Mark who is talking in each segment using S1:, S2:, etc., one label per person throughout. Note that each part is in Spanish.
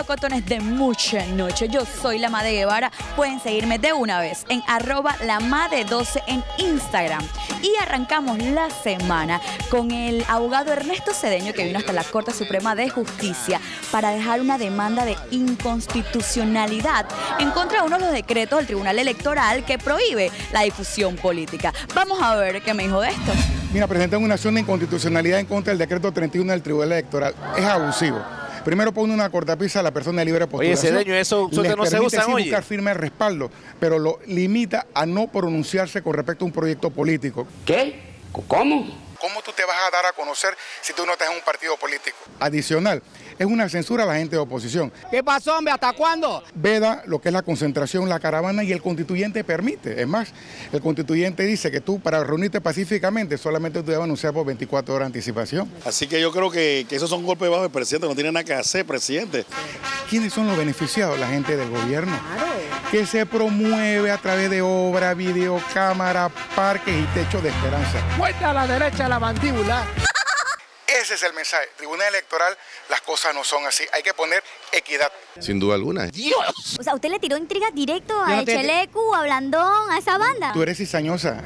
S1: melocotones de mucha noche. Yo soy la Made Guevara. Pueden seguirme de una vez en @lamade12 en Instagram. Y arrancamos la semana con el abogado Ernesto Cedeño, que vino hasta la Corte Suprema de Justicia para dejar una demanda de inconstitucionalidad en contra de uno de los decretos del Tribunal Electoral que prohíbe la difusión política. Vamos a ver qué me dijo de esto.
S2: Mira, presentan una acción de inconstitucionalidad en contra del decreto 31 del Tribunal Electoral. Es abusivo. Primero pone una cortapisa a la persona de libre postulación.
S3: Oye, Cedeño, eso no se usa,
S2: sí
S3: oye.
S2: buscar firme respaldo, pero lo limita a no pronunciarse con respecto a un proyecto político.
S4: ¿Qué? ¿Cómo?
S2: ¿Cómo tú te vas a dar a conocer si tú no estás en un partido político? Adicional, es una censura a la gente de oposición.
S5: ¿Qué pasó, hombre? ¿Hasta cuándo?
S2: Veda lo que es la concentración, la caravana, y el constituyente permite. Es más, el constituyente dice que tú, para reunirte pacíficamente, solamente tú debes anunciar por 24 horas de anticipación.
S6: Así que yo creo que esos son golpes bajos del presidente, no tiene nada que hacer, presidente.
S2: ¿Quiénes son los beneficiados? La gente del gobierno. Que se promueve a través de obra, videocámara, parques y techo de esperanza.
S5: Vuelta a la derecha la mandíbula.
S2: Ese es el mensaje. Tribunal Electoral, las cosas no son así. Hay que poner equidad.
S3: Sin duda alguna.
S7: O sea, ¿usted le tiró intriga directo a
S5: no te-
S7: Echelecu, a Blandón, a esa banda?
S2: Tú eres cizañosa.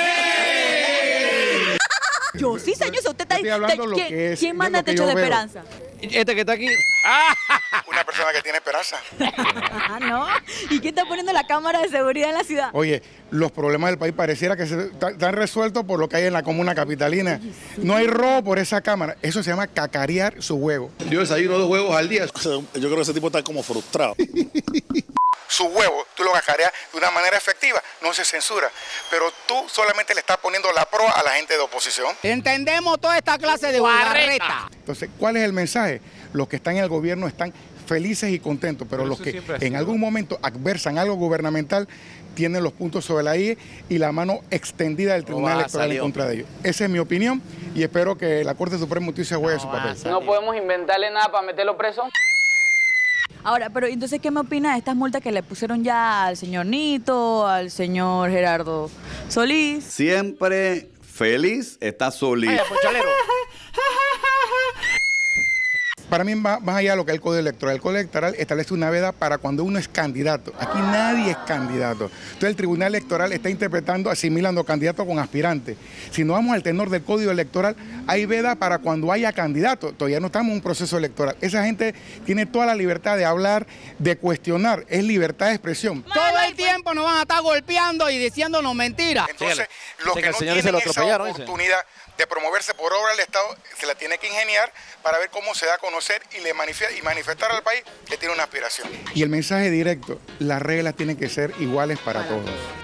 S1: Yo sí, señor, usted está
S2: Estoy hablando lo que es,
S1: ¿Quién
S2: es
S1: manda
S2: lo que
S1: techo
S2: yo
S1: de
S2: veo.
S1: esperanza?
S3: Este que está aquí.
S2: Una persona que tiene esperanza.
S1: Ah, ¿no? ¿Y quién está poniendo la cámara de seguridad en la ciudad?
S2: Oye, los problemas del país pareciera que están resueltos por lo que hay en la comuna capitalina. No hay robo por esa cámara. Eso se llama cacarear su huevo.
S3: Yo desayuno 2 huevos al día.
S6: Yo creo que ese tipo está como frustrado.
S2: Su huevo, tú lo cacareas de una manera efectiva, no se censura. Pero tú solamente le estás poniendo la proa a la gente de oposición.
S5: Entendemos toda esta clase de guarreta.
S2: Entonces, ¿cuál es el mensaje? Los que están en el gobierno están felices y contentos, pero los que en algún momento adversan algo gubernamental tienen los puntos sobre la I y la mano extendida del Tribunal Electoral en contra de ellos. Esa es mi opinión y espero que la Corte Suprema de Justicia juegue su papel.
S8: No podemos inventarle nada para meterlo preso.
S1: Ahora, pero entonces, ¿qué me opina de estas multas que le pusieron ya al señor Nito, al señor Gerardo Solís?
S9: Siempre feliz está Solís.
S3: Vaya, pochalero.
S2: Para mí va más allá de lo que es el Código Electoral. El Código Electoral establece una veda para cuando uno es candidato. Aquí nadie es candidato. Entonces el Tribunal Electoral está interpretando, asimilando candidato con aspirante. Si no vamos al tenor del Código Electoral, hay veda para cuando haya candidato. Todavía no estamos en un proceso electoral. Esa gente tiene toda la libertad de hablar, de cuestionar. Es libertad de expresión.
S5: Todo el tiempo nos van a estar golpeando y diciéndonos mentiras.
S2: Entonces, los
S3: Dice
S2: que
S3: que
S2: no
S3: al señor se
S2: tienen
S3: lo
S2: esa
S3: atropellaron, dice.
S2: oportunidad de promoverse por obra del Estado, se la tiene que ingeniar para ver cómo se da a conocer y manifestar al país que tiene una aspiración. Y el mensaje directo, las reglas tienen que ser iguales para todos.